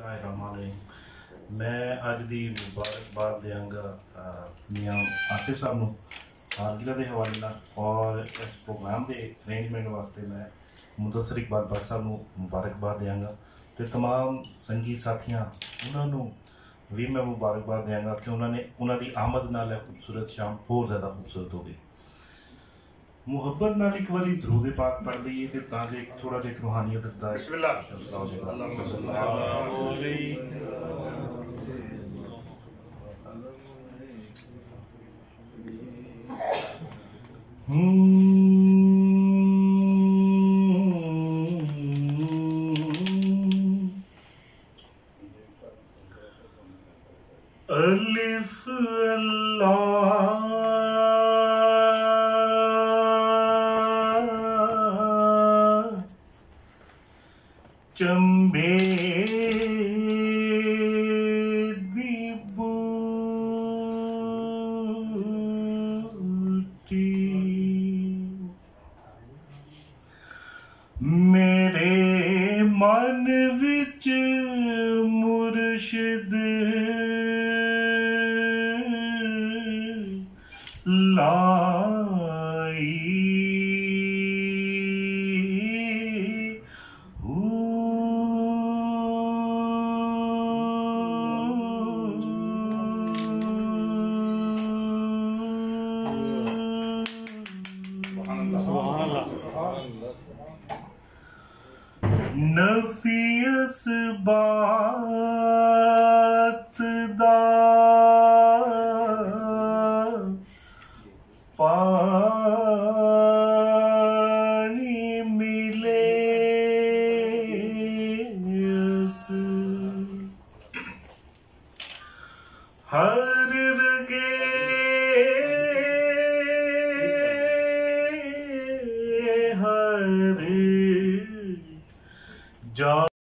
मैं अज की मुबारकबाद देंगा मियाँ आसिफ साहब नूं सालगिरह के हवाले नाल और इस प्रोग्राम के अरेंजमेंट वास्ते मैं मुदस्सिर इकबाल भट्ट साहब नूं मुबारकबाद देंगा तो तमाम संगी साथियां उन्होंने भी मैं मुबारकबाद देंगा कि उन्होंने उन्होंने आमद नाल खूबसूरत शाम होर ज़्यादा खूबसूरत हो गई। मुहब्बत नाल एक बारी दरूद पाक पढ़ लईए ते तां जे थोड़ा जिहा रूहानियत दा अलिफ अल्लाह चंबे दी बूटी मेरे मन विच मुर्शिद लाई नफियस बात दा पानी मिले हर रगे हर जा